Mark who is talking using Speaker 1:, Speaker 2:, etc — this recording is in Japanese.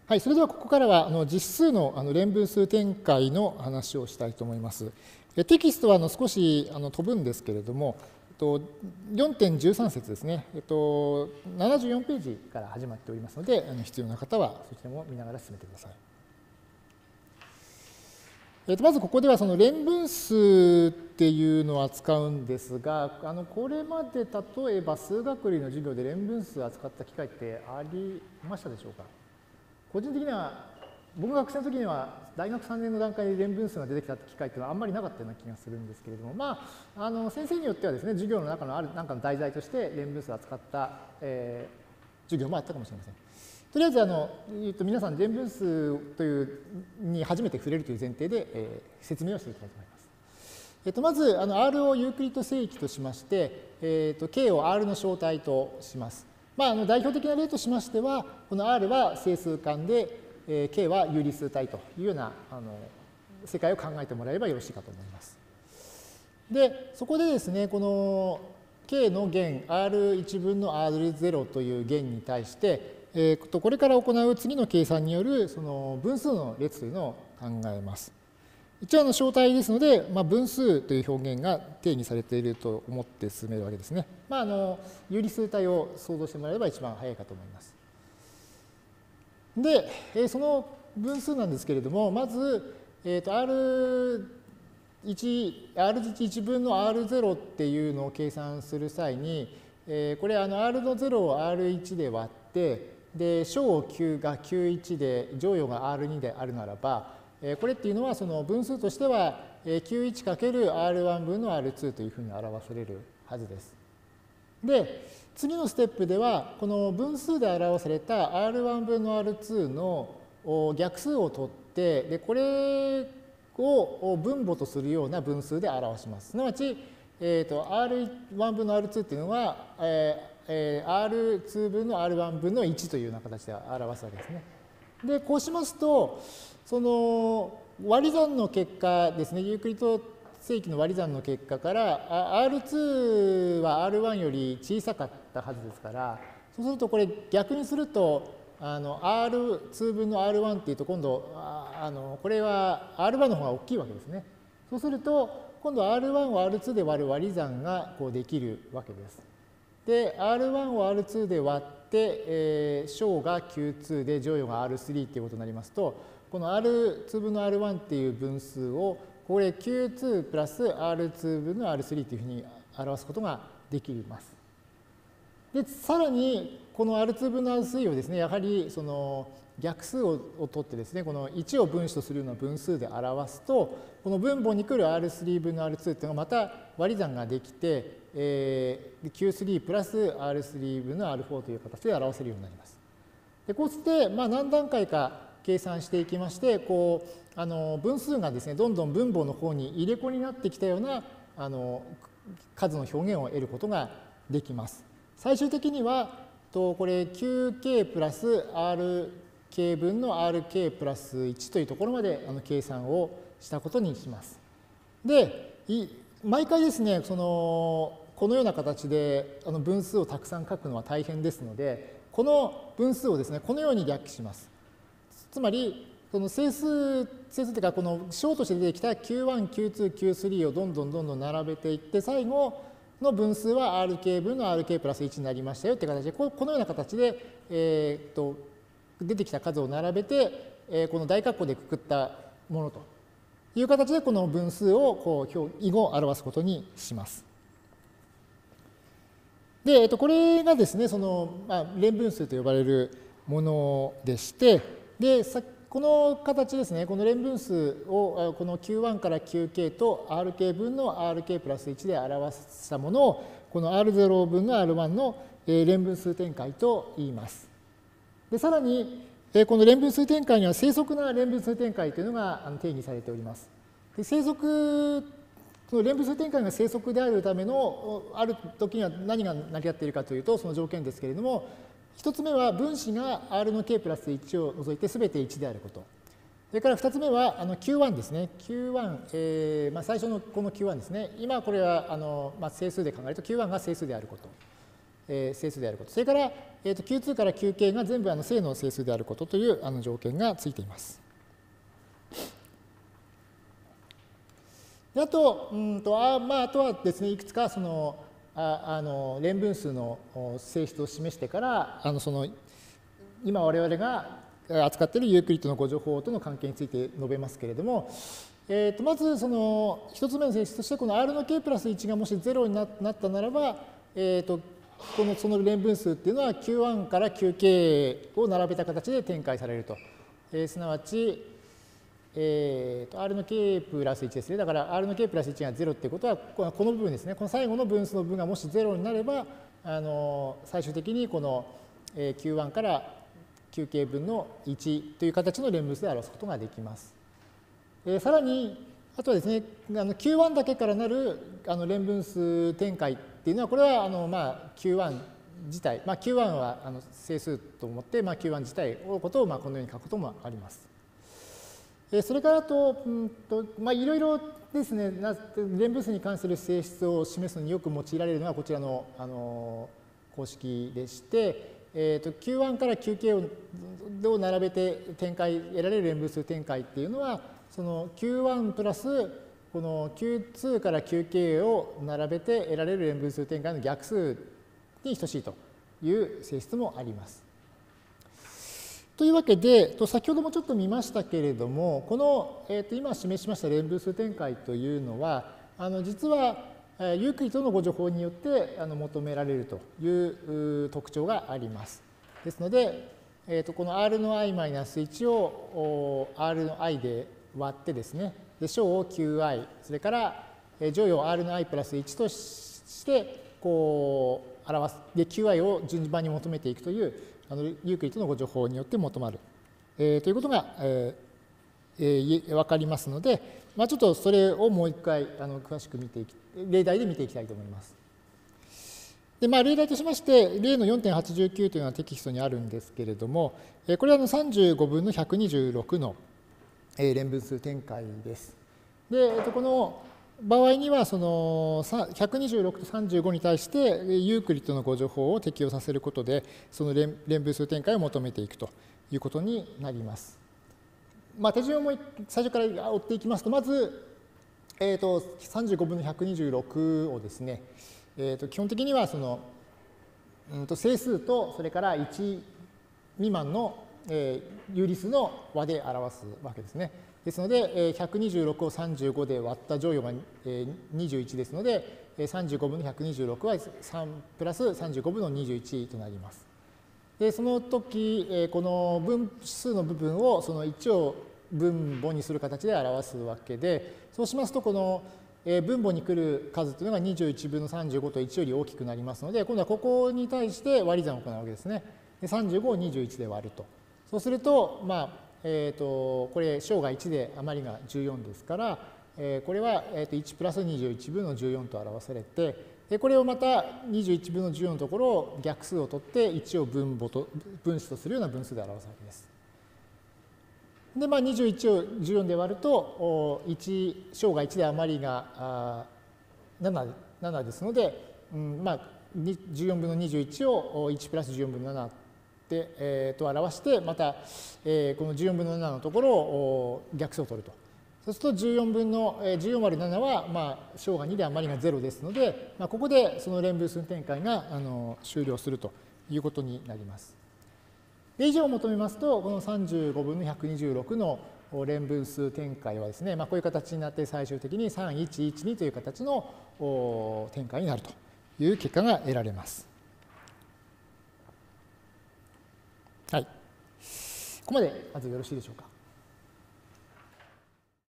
Speaker 1: はい、それではここからは実数の連分数展開の話をしたいと思います。テキストは少し飛ぶんですけれども、4.13 節ですね、74ページから始まっておりますので、必要な方はそちらも見ながら進めてください。まずここではその連分数っていうのを扱うんですが、これまで例えば数学類の授業で連分数を扱った機会ってありましたでしょうか？個人的には、僕が学生の時には大学3年の段階で連分数が出てきた機会っていうのはあんまりなかったような気がするんですけれども、先生によってはですね、授業の中のある何かの題材として連分数を扱った、授業もあったかもしれません。とりあえず皆さん連分数というに初めて触れるという前提で、説明をしていきたいと思います。まずR をユークリッド正規としまして、K を R の小体とします。代表的な例としましては、この R は整数間で、K は有理数体というような世界を考えてもらえばよろしいかと思います。で、そこでですね、この K の弦 R1 分の R0 という弦に対して、これから行う次の計算によるその分数の列というのを考えます。一応小体ですので、分数という表現が定義されていると思って進めるわけですね。有理数体を想像してもらえれば一番早いかと思います。で、その分数なんですけれども、まず、R1 分の R0 っていうのを計算する際に、これR の0を R1 で割って、で、小9が91で、乗与が R2 であるならば、これっていうのはその分数としては 91×R1 分の R2 というふうに表されるはずです。で、次のステップではこの分数で表された R1 分の R2 の逆数を取って、でこれを分母とするような分数で表します。すなわち、R1 分の R2 っていうのは、R2 分の R1 分の1というような形で表すわけですね。で、こうしますと、その割り算の結果ですね、ユークリッド正規の割り算の結果から、R2 は R1 より小さかったはずですから、そうするとこれ逆にすると、R2 分の R1 っていうと今度、これは R1 の方が大きいわけですね。そうすると、今度 R1 を R2 で割る割り算がこうできるわけです。で、R1 を R2 で割って、小が Q2 で乗与が R3 っていうことになりますと、この R2 分の R1 っていう分数を、これ Q2 プラス R2 分の R3 というふうに表すことができます。で、さらに、この R2 分の R3 をですね、やはりその逆数を取ってですね、この1を分子とするような分数で表すと、この分母に来る R3 分の R2 っていうのがまた割り算ができて、Q3 プラス R3 分の R4 という形で表せるようになります。で、こうして何段階か計算していきまして、こう分数がですね、どんどん分母の方に入れ子になってきたような数の表現を得ることができます。最終的には、これ 9k プラス rk 分の rk プラス1というところまで計算をしたことにします。で、毎回ですね、このような形で分数をたくさん書くのは大変ですので、この分数をですね、このように略記します。つまり、その整数というか、この小として出てきた Q1、Q2、Q3 をどんどん並べていって、最後の分数は Rk 分の Rk プラス1になりましたよという形で、このような形で、出てきた数を並べて、この大括弧でくくったものという形で、この分数を以後表すことにします。で、これがですね、連分数と呼ばれるものでして、で、この形ですね、この連分数をこの Q1 から Qk と Rk 分の Rk プラス1で表したものを、この R0 分の R1 の連分数展開と言います。で、さらに、この連分数展開には正則な連分数展開というのが定義されております。で、この連分数展開が正則であるための、ある時には何が成り立っているかというと、その条件ですけれども、一つ目は分子が R の k プラス1を除いて全て1であること。それから二つ目はQ1 ですね。Q1、最初のこの Q1 ですね。今これは整数で考えると Q1 が整数であること。 整数であること。それから、Q2 から Qk が全部正の整数であることという条件がついています。であと、あとはですね、いくつかその連分数の性質を示してから、今我々が扱っているユークリッドの5乗法との関係について述べますけれども、まずその一つ目の性質として、この R の K プラス1がもし0になったならば、その連分数っていうのは Q1 から Qk を並べた形で展開されると。すなわち、R の K プラス1ですね。だから R の K プラス1が0っていうことは、この部分ですね。この最後の分数の分がもし0になれば、最終的にこの Q1 から Qk 分の1という形の連分数で表すことができます。さらに、あとはですね、Q1 だけからなる連分数展開っていうのは、これはQ1 自体、Q1 は整数と思って、Q1 自体のことをこのように書くこともあります。それからいろいろですね、連分数に関する性質を示すのによく用いられるのはこちらの公式でして、Q1 から Qk を並べて得られる連分数展開っていうのは、その Q1 プラスこの Q2 から Qk を並べて得られる連分数展開の逆数に等しいという性質もあります。というわけで、先ほどもちょっと見ましたけれども、この、今示しました連分数展開というのは、実はユークリッドの5乗法によって求められるという特徴があります。ですので、この R の i-1 を R の i で割ってですね、で小を Qi、それから乗与を R の i プラス1としてこう表す。で、Qi を順番に求めていくというユークリッドの5乗法によって求まる、ということが、分かりますので、ちょっとそれをもう一回詳しく例題で見ていきたいと思います。で例題としまして、例の 4.89 というのはテキストにあるんですけれども、これは35分の126の連分数展開です。で、この場合には、その126と35に対してユークリッドの5乗法を適用させることで、その連分数展開を求めていくということになります。手順をもう最初から追っていきますと、まず、35分の126をですね、基本的にはその、整数とそれから1未満の、有理数の和で表すわけですね。ですので、126を35で割った乗与が21ですので、35分の126は3プラス35分の21となります。で、その時、この分数の部分をその1を分母にする形で表すわけで、そうしますと、この分母に来る数というのが21分の35と1より大きくなりますので、今度はここに対して割り算を行うわけですね。で35を21で割ると。そうすると、これ、小が1で余りが14ですから、これは1プラス21分の14と表されて、これをまた21分の14のところを逆数を取って1を分子とするような分数で表すわけです。で、21を14で割ると、小が1で余りが7ですので、14分の21を1プラス14分の7で、と表して、また、この14分の7のところを逆数を取ると。そうすると14割る7は、小が2で余りが0ですので、ここでその連分数展開が終了するということになります。で、以上を求めますと、この35分の126の連分数展開はですね、こういう形になって最終的に3112という形の展開になるという結果が得られます。はい。ここまでまずよろしいでしょうか。